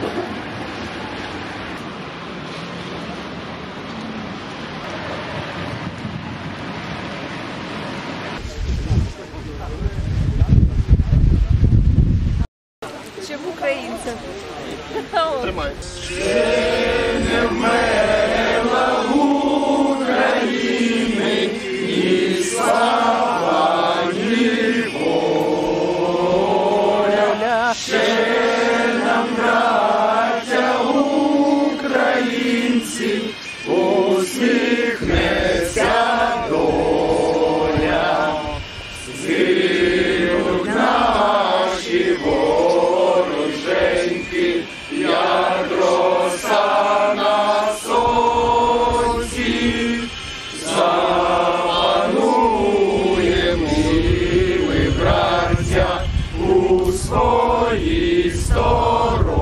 Чим українцям? Тримай. України і слава і воля. Ще нам, браття українці, усміхнеться доля. Згинуть наші вороженьки, як роса на сонці. Запануємо ми, браття, у своїй сторонці.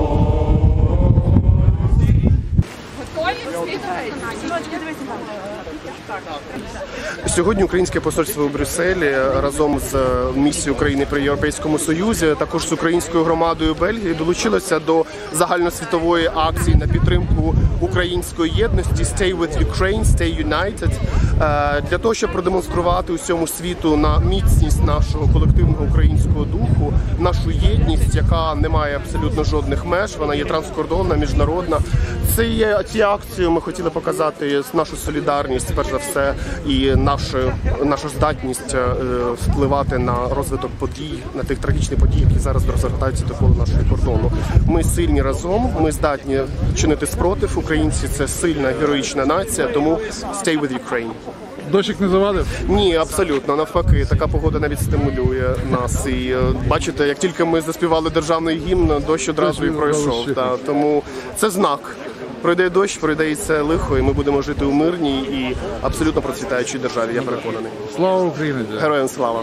Сьогодні українське посольство у Брюсселі разом з місією України при Європейському Союзі, також з українською громадою Бельгії, долучилося до загальносвітової акції на підтримку української єдності «Stay with Ukraine, Stay United», для того, щоб продемонструвати усьому світу на міцність нашого колективного українського духу, нашу єдність, яка не має абсолютно жодних меж, вона є транскордонна, міжнародна. Цією акцією ми хотіли показати нашу солідарність, перш за все, і нашу здатність впливати на розвиток подій, на тих трагічних подій, які зараз розгортаються довкола нашого кордону. Ми сильні разом, ми здатні чинити спротив. Українці – це сильна, героїчна нація, тому «Stay with Ukraine». Дощик не завадив? Ні, абсолютно, навпаки. Така погода навіть стимулює нас. І бачите, як тільки ми заспівали державний гімн, дощ одразу і пройшов. Тому це знак. Пройде дощ, пройде і це лихо, і ми будемо жити у мирній і абсолютно процвітаючій державі, я переконаний. Слава Україні! Героям слава!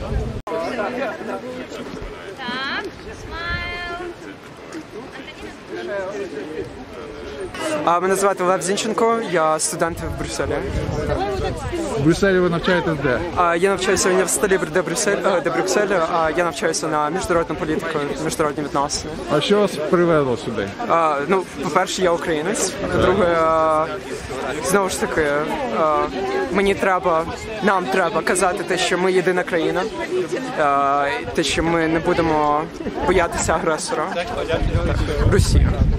Мене звати Лев Зінченко, я студент в Брюсселі. В Брюсселі ви навчаєтесь де? Я навчаюся в університеті де Брюсселі, я навчаюся на міжнародну політику, міжнародні відносини. А що вас привело сюди? Ну, по-перше, я українець, по-друге, знову ж таки, нам треба казати те, що ми єдина країна, те, що ми не будемо боятися агресора, Росії.